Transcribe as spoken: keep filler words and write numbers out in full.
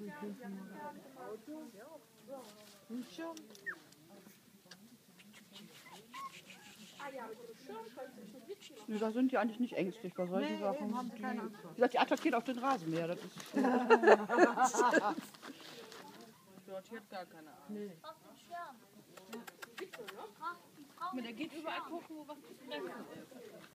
Ein Schirm. Nee, da sind die eigentlich nicht ängstlich bei solchen Nee, Sachen. haben sie keine Angst vor. Wie gesagt, die attackiert auch den Rasenmäher. Das ist Dort hat gar keine Ahnung. Nee. Auf dem Schirm. Der geht überall gucken, wo was zu fressen ist.